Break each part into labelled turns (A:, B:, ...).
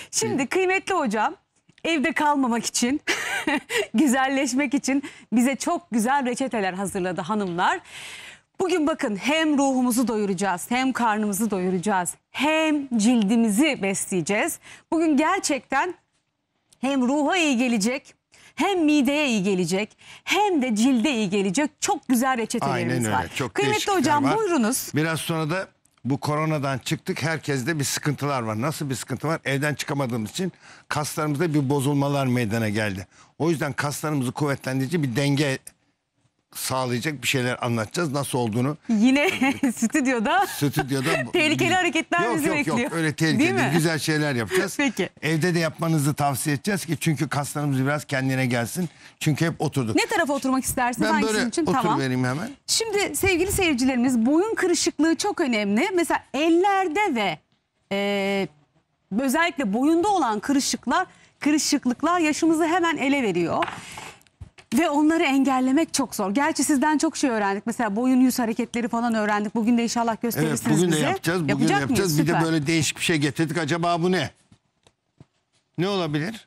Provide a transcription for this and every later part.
A: Şimdi kıymetli hocam evde kalmamak için, güzelleşmek için bize çok güzel reçeteler hazırladı hanımlar. Bugün bakın hem ruhumuzu doyuracağız, hem karnımızı doyuracağız, hem cildimizi besleyeceğiz. Bugün gerçekten hem ruha iyi gelecek, hem mideye iyi gelecek, hem de cilde iyi gelecek çok güzel reçetelerimiz
B: Aynen öyle.
A: var.
B: Çok
A: Kıymetli hocam
B: var.
A: buyurunuz.
B: Biraz sonra da bu koronadan çıktık. Herkeste bir sıkıntılar var. Nasıl bir sıkıntı var? Evden çıkamadığımız için kaslarımızda bir bozulmalar meydana geldi. O yüzden kaslarımızı kuvvetlendirici bir denge sağlayacak bir şeyler anlatacağız. Nasıl olduğunu.
A: Yine stüdyoda tehlikeli hareketler bizi bekliyor.
B: Yok öyle tehlikeli değil. Güzel şeyler yapacağız.
A: Peki.
B: Evde de yapmanızı tavsiye edeceğiz ki çünkü kaslarımız biraz kendine gelsin. Çünkü hep oturduk.
A: Ne tarafa oturmak istersiniz?
B: Ben
A: Hangisinin
B: böyle
A: için?
B: oturuvereyim hemen.
A: Şimdi sevgili seyircilerimiz boyun kırışıklığı çok önemli. Mesela ellerde ve özellikle boyunda olan kırışıklıklar yaşımızı hemen ele veriyor. Ve onları engellemek çok zor. Gerçi sizden çok şey öğrendik. Mesela boyun yüz hareketleri falan öğrendik. Bugün de inşallah gösterirsiniz
B: Evet, bugün
A: bize.
B: de yapacağız. Bugün
A: Yapacak
B: yapacağız.
A: mıyız?
B: Bir de
A: Süper.
B: böyle değişik bir şey getirdik. Acaba bu ne? Ne olabilir?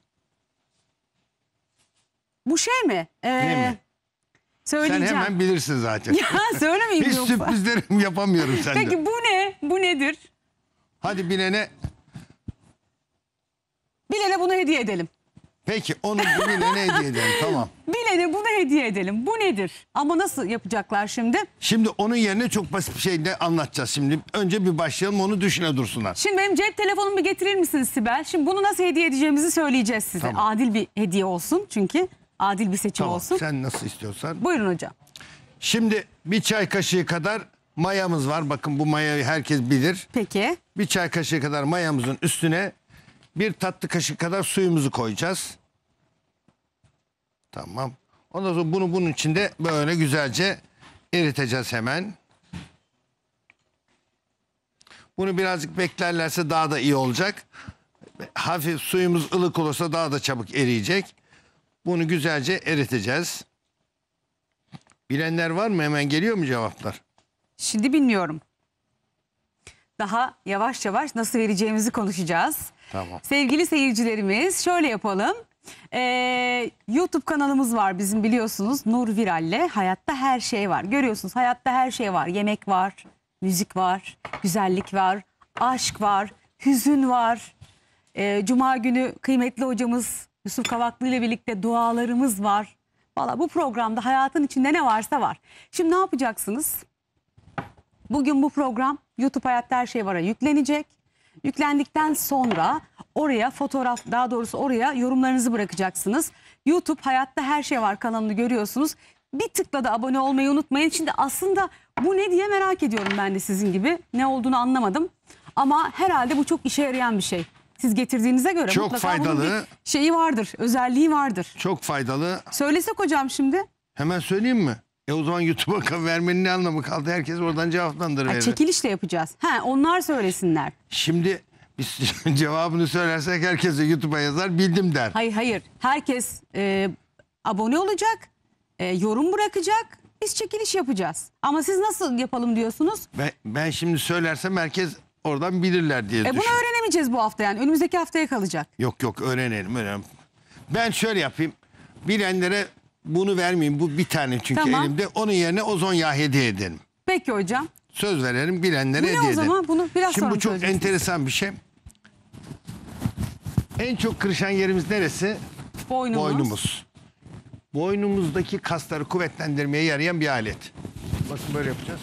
A: Bu şey mi?
B: Ne mi?
A: Söyleyeceğim.
B: Sen hemen bilirsin zaten.
A: Ya söylemeyeyim
B: Hiç
A: yoksa.
B: sürprizlerim yapamıyorum sende.
A: Peki bu ne? Bu nedir?
B: Hadi bilene.
A: Bilene bunu hediye edelim.
B: Peki onu bilene hediye edelim. Tamam.
A: Bilene bunu hediye edelim. Bu nedir? Ama nasıl yapacaklar şimdi?
B: Şimdi onun yerine çok basit bir şey de anlatacağız şimdi. Önce bir başlayalım onu düşüne dursunlar.
A: Şimdi benim cep telefonumu bir getirir misiniz Sibel? Şimdi bunu nasıl hediye edeceğimizi söyleyeceğiz size.
B: Tamam.
A: Adil bir hediye olsun çünkü. Adil bir seçim
B: Tamam
A: olsun.
B: sen nasıl istiyorsan.
A: Buyurun hocam.
B: Şimdi bir çay kaşığı kadar mayamız var. Bakın bu mayayı herkes bilir.
A: Peki.
B: Bir çay kaşığı kadar mayamızın üstüne bir tatlı kaşığı kadar suyumuzu koyacağız. Tamam. Ondan sonra bunu bunun içinde böyle güzelce eriteceğiz hemen. Bunu birazcık beklerlerse daha da iyi olacak. Hafif suyumuz ılık olursa daha da çabuk eriyecek. Bunu güzelce eriteceğiz. Bilenler var mı? Hemen geliyor mu cevaplar?
A: Şimdi bilmiyorum. Daha yavaş yavaş nasıl vereceğimizi konuşacağız.
B: Tamam.
A: Sevgili seyircilerimiz şöyle yapalım. YouTube kanalımız var bizim biliyorsunuz. Nur Viral'le Hayatta Her Şey Var. Görüyorsunuz hayatta her şey var. Yemek var, müzik var, güzellik var, aşk var, hüzün var. Cuma günü kıymetli hocamız Yusuf Kavaklı ile birlikte dualarımız var. Valla bu programda hayatın içinde ne varsa var. Şimdi ne yapacaksınız? Bugün bu program YouTube Hayatta Her Şey Var'a yüklenecek. Yüklendikten sonra oraya fotoğraf, daha doğrusu oraya yorumlarınızı bırakacaksınız. YouTube Hayatta Her Şey Var kanalını görüyorsunuz. Bir tıkla da abone olmayı unutmayın. Şimdi aslında bu ne diye merak ediyorum ben de sizin gibi. Ne olduğunu anlamadım. Ama herhalde bu çok işe yarayan bir şey. Siz getirdiğinize göre
B: çok
A: mutlaka bunun
B: faydalı.
A: bir şeyi vardır, özelliği vardır.
B: Çok faydalı.
A: Söylesek hocam şimdi.
B: Hemen söyleyeyim mi? O zaman YouTube'a vermenin ne anlamı kaldı? Herkes oradan cevaplandırır.
A: Çekiliş de yapacağız. Onlar söylesinler.
B: Şimdi biz cevabını söylersek herkes de YouTube'a yazar bildim der.
A: Hayır. Herkes abone olacak, yorum bırakacak. Biz çekiliş yapacağız. Ama siz nasıl yapalım diyorsunuz?
B: Ben şimdi söylersem herkes oradan bilirler diye
A: Bunu
B: düşünüyorum.
A: öğrenemeyeceğiz bu hafta yani. Önümüzdeki haftaya kalacak.
B: Yok öğrenelim. Ben şöyle yapayım. Bilenlere bunu vermeyeyim. Bu bir tane çünkü
A: Tamam.
B: elimde. Onun yerine ozon yağı hediye edelim.
A: Peki hocam.
B: Söz verelim bilenlere
A: Bu ne
B: hediye
A: o
B: edelim.
A: zaman? Bunu biraz
B: Şimdi
A: sonra
B: bu çok
A: söyleyeceksiniz.
B: enteresan bir şey. En çok kırışan yerimiz neresi? Boynumuz. Boynumuzdaki kasları kuvvetlendirmeye yarayan bir alet. Bakın böyle yapacağız.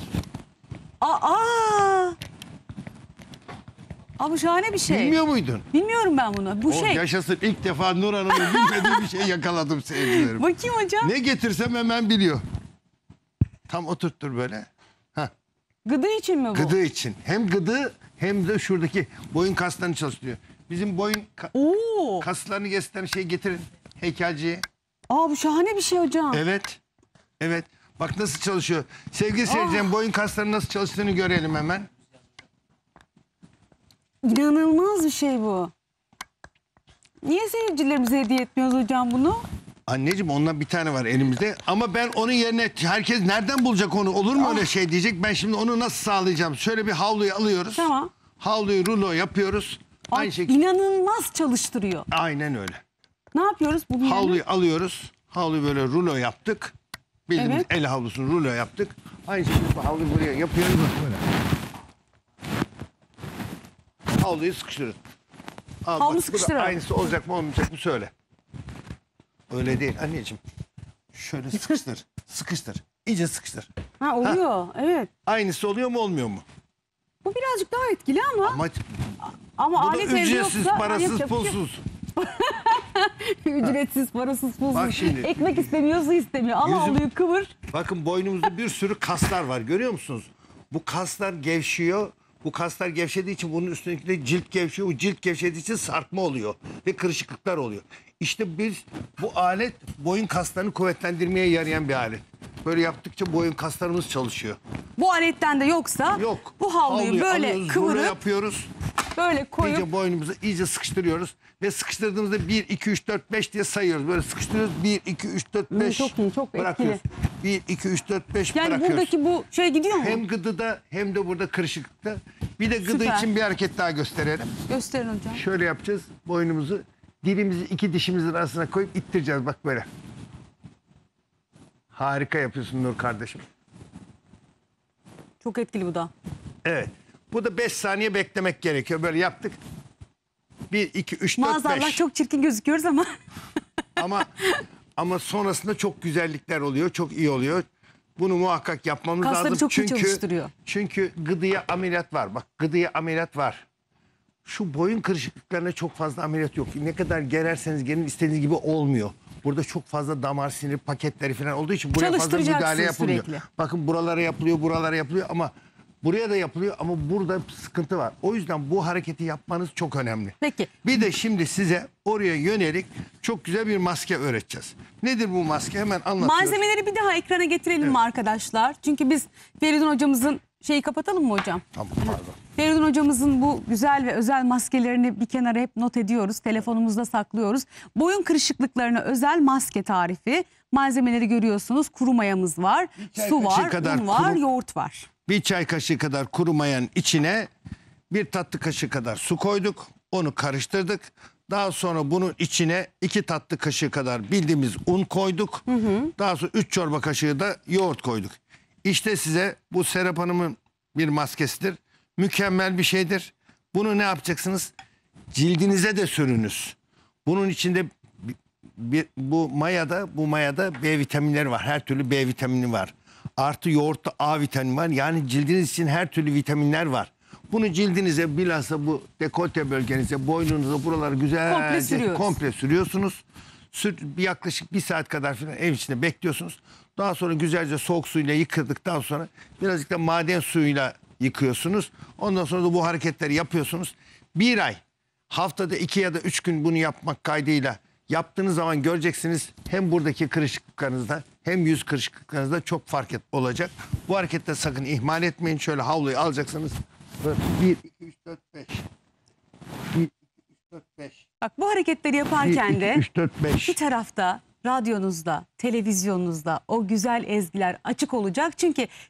A: Bu şahane bir şey.
B: Bilmiyor muydun?
A: Bilmiyorum ben bunu. Bu şey.
B: Yaşasın ilk defa Nur Hanım'ın bilmediği bir şey yakaladım seyircilerim.
A: Bakayım hocam.
B: Ne getirsem hemen biliyor. Tam oturttur böyle.
A: Gıdı için mi bu?
B: Gıdı için. Hem gıdı hem de şuradaki boyun kaslarını çalıştırıyor. Bizim boyun kaslarını gösteren şeyi getirin heykelciye.
A: Bu şahane bir şey hocam.
B: Evet. Bak nasıl çalışıyor. Sevgili seyircilerim boyun kaslarının nasıl çalıştığını görelim hemen.
A: İnanılmaz bir şey bu. Niye seyircilerimize hediye etmiyoruz hocam bunu?
B: Anneciğim ondan bir tane var elimizde. Ama ben onun yerine herkes nereden bulacak onu? Olur mu öyle şey diyecek. Ben şimdi onu nasıl sağlayacağım? Şöyle bir havluyu alıyoruz.
A: Tamam.
B: Havluyu rulo yapıyoruz. Aynı şekilde.
A: İnanılmaz çalıştırıyor.
B: Aynen öyle.
A: Ne yapıyoruz? Bunun yerine?
B: Havluyu alıyoruz. Havluyu böyle rulo yaptık. Bildiğimiz
A: Evet.
B: el havlusunu rulo yaptık. Aynı şekilde bu havluyu buraya yapıyoruz. Bak böyle. Havluyu sıkıştırın. Al,
A: Havlu
B: bak, bu da
A: sıkıştıralım.
B: aynısı olacak mı olmayacak mı söyle. Öyle değil anneciğim. Şöyle sıkıştır. Sıkıştır. İyice sıkıştır.
A: Ha, oluyor. Evet.
B: Aynısı oluyor mu olmuyor mu?
A: Bu birazcık daha etkili ama
B: Ama bu da
A: alet evde
B: ücretsiz,
A: yoksa
B: parasız,
A: yapacak bir şey yok.
B: pulsuz.
A: Ücretsiz, parasız, pulsuz.
B: Bak şimdi.
A: Ekmek istemiyor, su istemiyor. Al
B: Yüzüm-
A: havluyu kıvır.
B: Bakın boynumuzda bir sürü kaslar var, görüyor musunuz? Bu kaslar gevşiyor. Bu kaslar gevşediği için bunun üstündeki de cilt gevşiyor. Bu cilt gevşediği için sarkma oluyor ve kırışıklıklar oluyor. İşte biz bu alet boyun kaslarını kuvvetlendirmeye yarayan bir alet. Böyle yaptıkça boyun kaslarımız çalışıyor.
A: Bu aletten de yoksa
B: Yok.
A: bu havluyu böyle
B: alıyoruz, rulo
A: kıvırıp
B: yapıyoruz.
A: böyle koyup
B: İyice boynumuzu iyice sıkıştırıyoruz. Ve sıkıştırdığımızda 1, 2, 3, 4, 5 diye sayıyoruz. Böyle sıkıştırıyoruz. 1, 2, 3, 4, 5.
A: çok iyi, çok
B: bırakıyoruz. 1, 2, 3, 4, 5
A: yani
B: bırakıyoruz.
A: buradaki bu şey gidiyor mu?
B: Hem gıdıda hem de burada kırışıklıkta. Bir de gıdı
A: Süper.
B: için bir hareket daha gösterelim.
A: Gösterin hocam.
B: Şöyle yapacağız. Boynumuzu dilimizi iki dişimizin arasına koyup ittireceğiz. Bak böyle. Harika yapıyorsun Nur kardeşim.
A: Çok etkili bu da.
B: Evet. Bu da 5 saniye beklemek gerekiyor. Böyle yaptık. 1, 2, 3, 4, 5.
A: Maazallah çok çirkin gözüküyoruz ama
B: Ama sonrasında çok güzellikler oluyor. Çok iyi oluyor. Bunu muhakkak yapmamız
A: Kasları
B: lazım.
A: çok iyi çalıştırıyor.
B: Çünkü gıdıya ameliyat var. Bak gıdıya ameliyat var. Şu boyun kırışıklıklarına çok fazla ameliyat yok. Ne kadar gererseniz gelin istediğiniz gibi olmuyor. Burada çok fazla damar sinir paketleri falan olduğu için buraya fazla
A: Çalıştıracaksın
B: müdahale yapılmıyor.
A: sürekli.
B: Bakın buralara yapılıyor, buralara yapılıyor ama buraya da yapılıyor ama burada sıkıntı var. O yüzden bu hareketi yapmanız çok önemli.
A: Peki.
B: Bir de şimdi size oraya yönelik çok güzel bir maske öğreteceğiz. Nedir bu maske? Hemen anlatıyorum.
A: Malzemeleri bir daha ekrana getirelim mi arkadaşlar? Çünkü biz Feridun hocamızın şeyi kapatalım mı hocam?
B: Tamam pardon.
A: Feridun hocamızın bu güzel ve özel maskelerini bir kenara hep not ediyoruz. Telefonumuzda saklıyoruz. Boyun kırışıklıklarına özel maske tarifi. Malzemeleri görüyorsunuz. Kuru mayamız var.
B: çay
A: Su
B: kaşığı
A: var,
B: kadar
A: un var,
B: kuru-
A: yoğurt var.
B: Bir çay kaşığı kadar kuru mayanın içine bir tatlı kaşığı kadar su koyduk. Onu karıştırdık. Daha sonra bunun içine 2 tatlı kaşığı kadar bildiğimiz un koyduk. Daha sonra 3 çorba kaşığı da yoğurt koyduk. İşte size bu Serap Hanım'ın bir maskesidir. Mükemmel bir şeydir. Bunu ne yapacaksınız? Cildinize de sürünüz. Bunun içinde bu mayada B vitaminleri var. Her türlü B vitamini var. Artı yoğurtta A vitamini var. Yani cildiniz için her türlü vitaminler var. Bunu cildinize bilhassa bu dekolte bölgenize, boynunuza buraları güzelce komple sürüyorsunuz. Yaklaşık 1 saat kadar falan ev içinde bekliyorsunuz. Daha sonra güzelce soğuk suyla yıkadıktan sonra birazcık da maden suyuyla yıkıyorsunuz. Ondan sonra da bu hareketleri yapıyorsunuz. 1 ay haftada 2 ya da 3 gün bunu yapmak kaydıyla yaptığınız zaman göreceksiniz hem buradaki kırışıklıklarınızda hem yüz kırışıklıklarınızda çok fark olacak. Bu harekette sakın ihmal etmeyin. Şöyle havluyu alacaksınız. 1, 2, 3, 4, 5. 1, 2, 3, 4, 5.
A: Bak bu hareketleri yaparken
B: 1, 2,
A: de
B: 3, 4, 5.
A: bir tarafta radyonuzda, televizyonunuzda o güzel ezgiler açık olacak. Çünkü